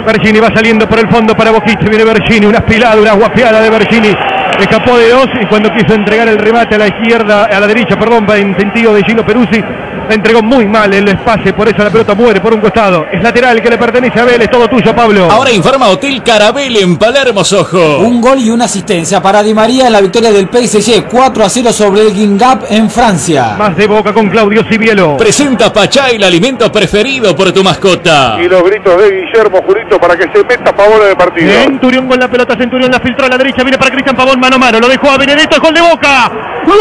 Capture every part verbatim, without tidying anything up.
Bergini va saliendo por el fondo para Boquista. Viene Bergini, una espilada, una guapeada de Bergini. Escapó de dos y cuando quiso entregar el remate a la izquierda, a la derecha, perdón, va en sentido de Gino Peruzzi, la entregó muy mal el espacio, por eso la pelota muere por un costado. Es lateral que le pertenece a Vélez, todo tuyo, Pablo. Ahora informa Hotel Carabel en Palermo, Sojo. Un gol y una asistencia para Di María en la victoria del P S G, cuatro a cero sobre el Guingamp en Francia. Más de Boca con Claudio Cibielo. Presenta Pachá, el alimento preferido por tu mascota. Y los gritos de Guillermo Jurito para que se meta a favor del partido. Centurión con la pelota, Centurión la filtró a la derecha, viene para Cristian Pavón, mano a mano, lo dejó a Benedetto, gol de Boca. ¡Gol!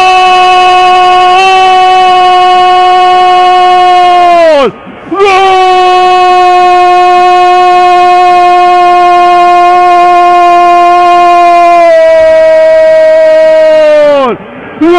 ¡Gol! ¡Gol!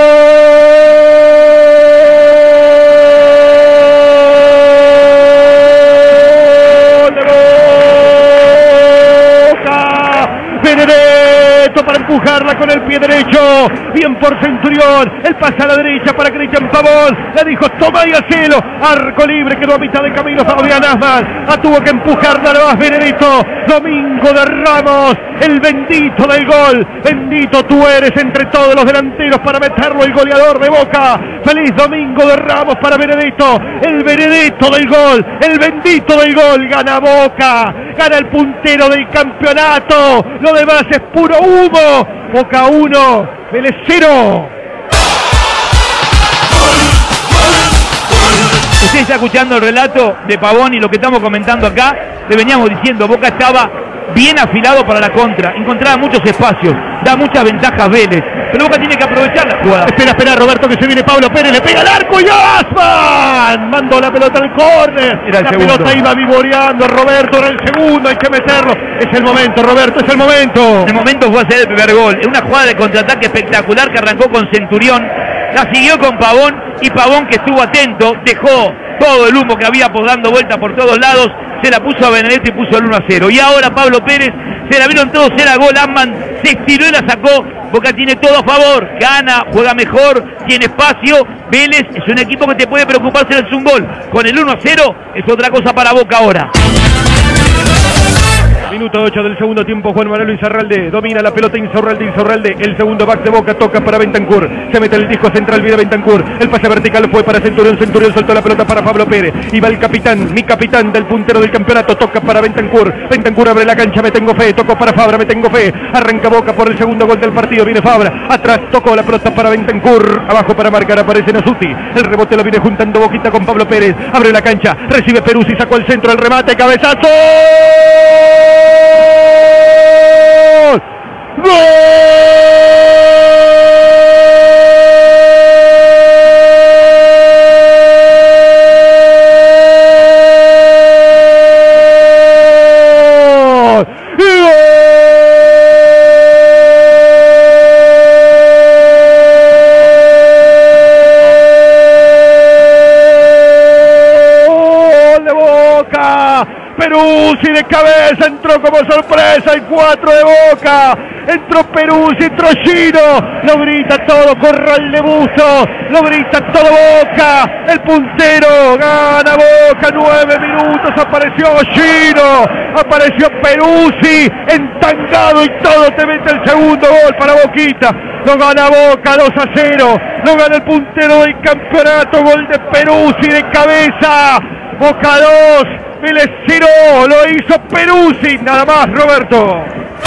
Benedetto para empujarla con el pie derecho, bien por Centurión, el pase a la derecha para Cristian Pavón, le dijo toma y hacelo, arco libre, quedó a mitad de camino Fabián Asman, la tuvo que empujar nada más Benedetto. Domingo de Ramos, el bendito del gol, bendito tú eres entre todos los delanteros para meterlo, el goleador de Boca. Feliz Domingo de Ramos para Benedetto, el Benedetto del gol, el bendito del gol. Gana Boca, gana el puntero del campeonato, lo demás es puro humo. Boca uno, Vélez cero. Usted está escuchando el relato de Pavón y lo que estamos comentando acá, le veníamos diciendo, Boca estaba bien afilado para la contra, encontraba muchos espacios, da muchas ventajas Vélez, pero Boca tiene que aprovechar la jugada. Espera, espera Roberto, que se viene Pablo Pérez, le pega al arco y Asman mandó la pelota al córner, la segundo. Pelota iba vivoreando, Roberto era el segundo, hay que meterlo, es el momento Roberto, es el momento. El momento fue hacer el primer gol, es una jugada de contraataque espectacular que arrancó con Centurión, la siguió con Pavón y Pavón, que estuvo atento, dejó todo el humo que había por dando vuelta por todos lados, se la puso a Benedetto y puso el uno a cero. Y ahora Pablo Pérez, se la vieron todos, era gol, Asman se estiró y la sacó. Boca tiene todo a favor, gana, juega mejor, tiene espacio. Vélez es un equipo que te puede preocupar si es un gol. Con el uno a cero es otra cosa para Boca ahora. Minuto ocho del segundo tiempo, Juan Manuel Insaurralde domina la pelota, Insaurralde, Insaurralde, el segundo back de Boca, toca para Bentancur, se mete el disco central, viene Bentancur, el pase vertical fue para Centurión, Centurión soltó la pelota para Pablo Pérez, y va el capitán, mi capitán del puntero del campeonato, toca para Bentancur, Bentancur abre la cancha, me tengo fe, tocó para Fabra, me tengo fe, arranca Boca por el segundo gol del partido, viene Fabra, atrás tocó la pelota para Bentancur, abajo para marcar, aparece Nasuti, el rebote lo viene juntando Boquita con Pablo Pérez, abre la cancha, recibe Peruzzi, sacó el centro, el remate, cabezazo. ¡Gol! Peruzzi de cabeza, entró como sorpresa, el cuatro de Boca, entró Peruzzi, entró Gino, lo grita todo, Corral de Buzo, lo grita todo Boca, el puntero, gana Boca, nueve minutos, apareció Gino, apareció Peruzzi, entangado y todo, te mete el segundo gol para Boquita, lo gana Boca dos a cero, lo gana el puntero del campeonato, gol de Peruzzi de cabeza, Boca dos, Vélez cero, lo hizo Peruzzi, nada más Roberto.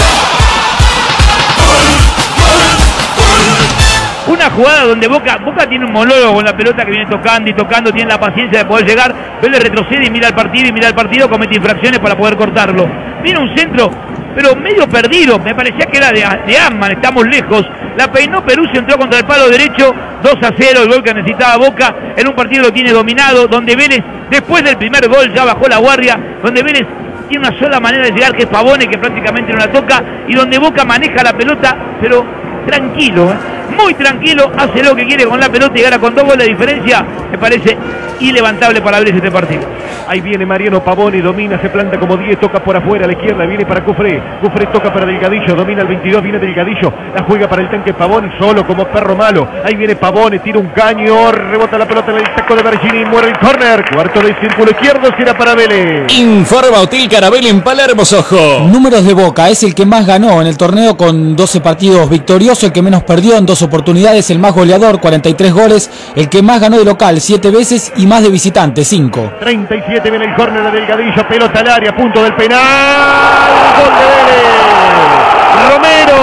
Una jugada donde Boca, Boca tiene un monólogo con la pelota que viene tocando y tocando, tiene la paciencia de poder llegar, Vélez retrocede y mira el partido y mira el partido, comete infracciones para poder cortarlo. Viene un centro, pero medio perdido, me parecía que era de, de Asman, estamos lejos, la peinó Peruzzi, entró contra el palo derecho, dos a cero, el gol que necesitaba Boca, en un partido lo tiene dominado, donde Vélez, después del primer gol, ya bajó la guardia, donde Vélez tiene una sola manera de llegar, que es Pavone, que prácticamente no la toca, y donde Boca maneja la pelota, pero tranquilo, ¿eh? muy tranquilo, hace lo que quiere con la pelota y gana con dos goles de diferencia. Me parece ilevantable para Vélez este partido. Ahí viene Mariano Pavón y domina, se planta como diez, toca por afuera a la izquierda, viene para Cufré. Cufré toca para Delgadillo, domina el veintidós, viene Delgadillo, la juega para el tanque Pavón, solo como perro malo. Ahí viene Pavón, tira un caño, rebota la pelota en el taco de Bergini, muere el córner. Cuarto del círculo izquierdo será para Vélez. Informa Hotel Carabel en Palermo, Sojo. Números de Boca, es el que más ganó en el torneo con doce partidos victoriosos, el que menos perdió en dos oportunidades, el más goleador, cuarenta y tres goles, el que más ganó de local, siete veces y más de visitante, cinco. treinta y siete viene el córner de Delgadillo, pelota al área, punto del penal, gol de Vélez, Romero,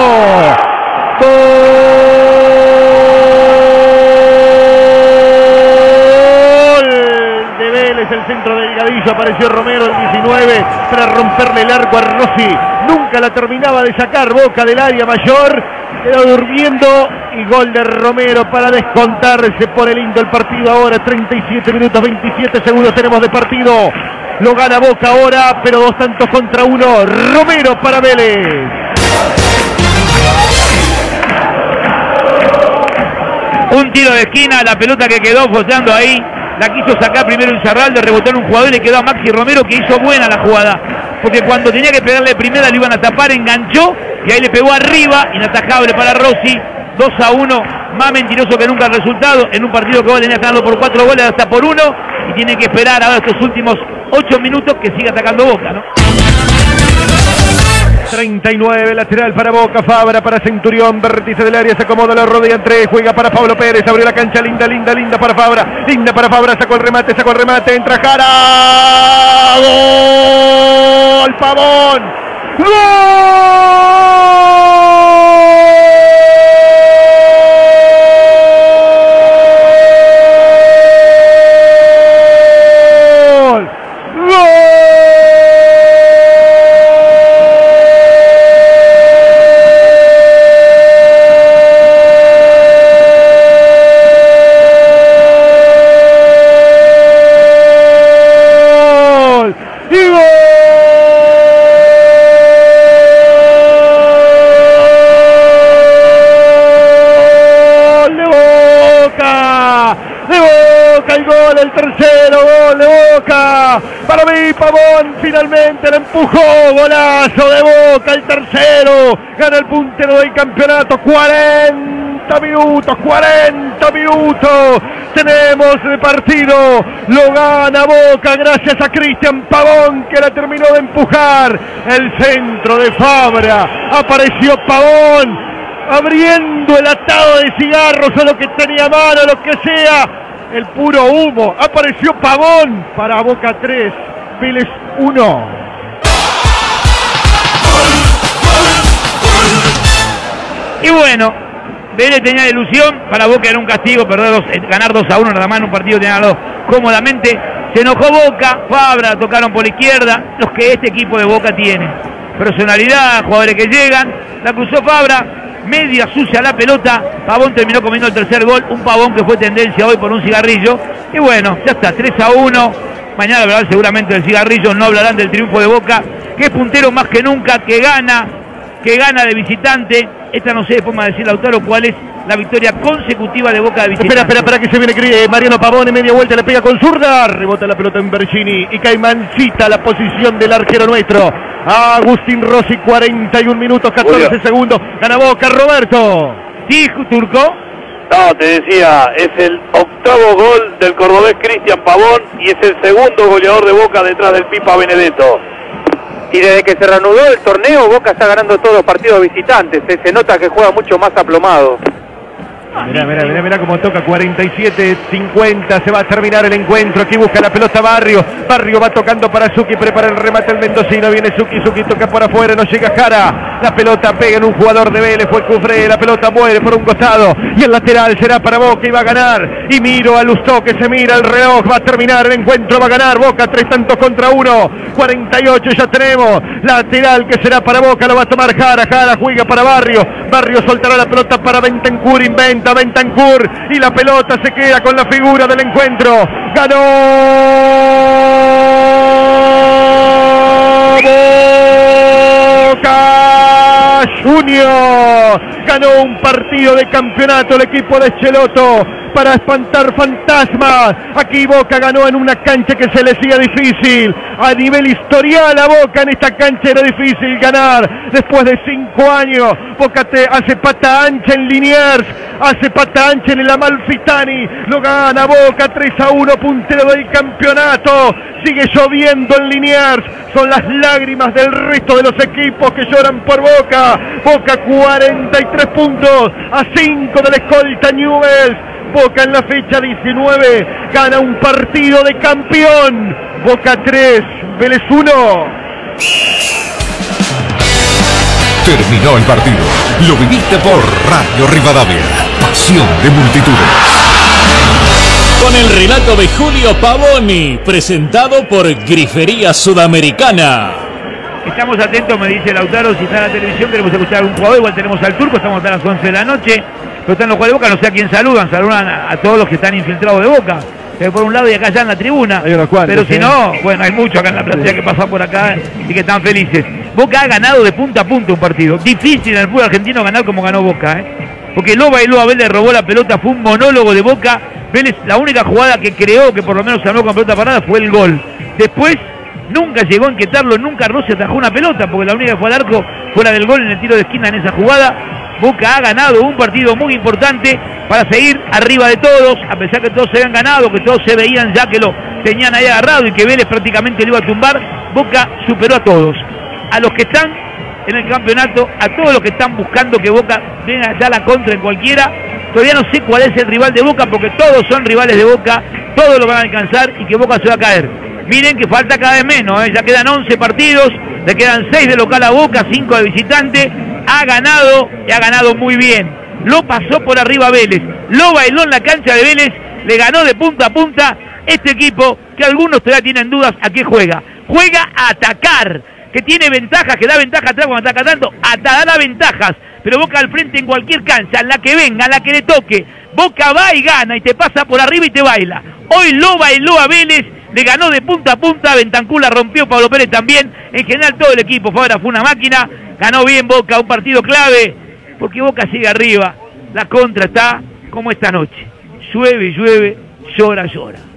gol de Vélez, el centro de Delgadillo, apareció Romero el diecinueve para romperle el arco a Rossi, nunca la terminaba de sacar Boca del área mayor, quedó durmiendo y gol de Romero para descontarse por el lindo el partido ahora, treinta y siete minutos, veintisiete segundos tenemos de partido, lo gana Boca ahora, pero dos tantos contra uno, Romero para Vélez. Un tiro de esquina, la pelota que quedó foseando ahí, la quiso sacar primero Insaurralde, rebotó en un jugador y le quedó a Maxi Romero, que hizo buena la jugada, porque cuando tenía que pegarle primera le iban a tapar, enganchó y ahí le pegó arriba, inatajable para Rossi, dos a uno, más mentiroso que nunca el resultado, en un partido que vos tenías ganando por cuatro goles hasta por uno, y tiene que esperar ahora estos últimos ocho minutos que siga atacando Boca, ¿no? treinta y nueve, lateral para Boca, Fabra para Centurión, vértice del área, se acomoda la rodilla en tres, juega para Pablo Pérez, abrió la cancha, linda, linda, linda para Fabra, linda para Fabra, sacó el remate, sacó el remate, entra Jara, gol, Pavón, gol. El tercero gol de Boca, para mí Pavón finalmente le empujó, golazo de Boca, el tercero, gana el puntero del campeonato, cuarenta minutos, cuarenta minutos, tenemos de partido, lo gana Boca gracias a Cristian Pavón que la terminó de empujar, el centro de Fabra, apareció Pavón, abriendo el atado de cigarros o lo que tenía a mano, lo que sea, el puro humo, apareció Pavón para Boca tres, Vélez uno. Y bueno, Vélez tenía ilusión, para Boca era un castigo, perder dos, ganar dos a uno nada más en un partido, tenía ganado cómodamente, se enojó Boca, Fabra, tocaron por la izquierda, los que este equipo de Boca tiene, personalidad, jugadores que llegan, la cruzó Fabra, media sucia la pelota, Pavón terminó comiendo el tercer gol, un Pavón que fue tendencia hoy por un cigarrillo, y bueno, ya está, tres a uno, mañana hablarán seguramente del cigarrillo, no hablarán del triunfo de Boca, que es puntero más que nunca, que gana, que gana de visitante, esta no sé, después me va a decir Lautaro cuál es la victoria consecutiva de Boca de visitante. Espera, espera, espera que se viene Mariano Pavón en media vuelta, le pega con zurda, rebota la pelota en Bergini y cae mansita la posición del arquero nuestro. Agustín Rossi, cuarenta y un minutos, catorce Julio. Segundos, gana Boca, Roberto. Sí, Turco. No, te decía, es el octavo gol del cordobés Cristian Pavón y es el segundo goleador de Boca detrás del Pipa Benedetto. Y desde que se reanudó el torneo, Boca está ganando todos los partidos visitantes, se, se nota que juega mucho más aplomado. Mirá, mirá, mirá, mirá cómo toca, cuarenta y siete cincuenta, se va a terminar el encuentro, aquí busca la pelota Barrio, Barrio va tocando para Zucchi, prepara el remate el mendocino, viene Zucchi, Zucchi toca por afuera, no llega Jara, la pelota pega en un jugador de Vélez, fue Cufré, la pelota muere por un costado, y el lateral será para Boca y va a ganar, y miro a Lustó que se mira el reloj, va a terminar el encuentro, va a ganar Boca, tres tantos contra uno, cuarenta y ocho ya tenemos, lateral que será para Boca, lo va a tomar Jara, Jara juega para Barrio, Barrio soltará la pelota para Bentancur, inventa Bentancur y la pelota se queda con la figura del encuentro. Ganó Boca. Junior. Ganó un partido de campeonato el equipo de Schelotto para espantar fantasmas. Aquí Boca ganó en una cancha que se le hacía difícil. A nivel historial a Boca en esta cancha era difícil ganar. Después de cinco años, Boca te hace pata ancha en Liniers, hace pata ancha en el Amalfitani. Lo gana Boca tres a uno, puntero del campeonato. Sigue lloviendo en Liniers. Son las lágrimas del resto de los equipos que lloran por Boca. Boca cuarenta y tres puntos a cinco del escolta Newell's. Boca en la fecha diecinueve gana un partido de campeón. Boca tres, Vélez uno. Terminó el partido. Lo viviste por Radio Rivadavia. Pasión de multitudes. Con el relato de Julio Pavoni, presentado por Grifería Sudamericana. Estamos atentos, me dice Lautaro, si está en la televisión queremos escuchar a un jugador, igual tenemos al Turco, estamos hasta las once de la noche, pero están los jugadores de Boca, no sé a quién saludan, saludan a, a todos los que están infiltrados de Boca, que por un lado y acá ya en la tribuna, hay unos cuantos, pero si ¿eh? no, bueno, hay mucho acá en la platea que pasa por acá y que están felices. Boca ha ganado de punta a punta un partido, difícil en el fútbol argentino ganar como ganó Boca, ¿eh? Porque lo bailó a Vélez, robó la pelota, fue un monólogo de Boca. Vélez, la única jugada que creó que por lo menos ganó con pelota parada fue el gol. Después nunca llegó a inquietarlo, nunca Rossi atajó una pelota, porque la única que fue al arco fue la del gol en el tiro de esquina en esa jugada. Boca ha ganado un partido muy importante para seguir arriba de todos, a pesar que todos se habían ganado, que todos se veían ya que lo tenían ahí agarrado y que Vélez prácticamente lo iba a tumbar. Boca superó a todos, a los que están en el campeonato, a todos los que están buscando que Boca venga ya a la contra en cualquiera. Todavía no sé cuál es el rival de Boca, porque todos son rivales de Boca, todos lo van a alcanzar y que Boca se va a caer. Miren que falta cada vez menos, ¿eh? Ya quedan once partidos, le quedan seis de local a Boca, cinco de visitante. Ha ganado y ha ganado muy bien. Lo pasó por arriba a Vélez, lo bailó en la cancha de Vélez, le ganó de punta a punta. Este equipo, que algunos todavía tienen dudas a qué juega, juega a atacar, que tiene ventajas, que da ventaja atrás cuando ataca tanto, hasta da ventajas, pero Boca al frente en cualquier cancha, en la que venga, en la que le toque, Boca va y gana y te pasa por arriba y te baila. Hoy lo bailó a Vélez, le ganó de punta a punta, Bentancur la rompió, Pablo Pérez también, en general todo el equipo, Fabra fue una máquina, ganó bien Boca, un partido clave, porque Boca sigue arriba, la contra está como esta noche, llueve, llueve, llora, llora.